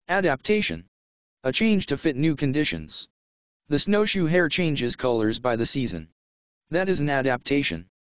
Adaptation. A change to fit new conditions. The snowshoe hare changes colors by the season. That is an adaptation.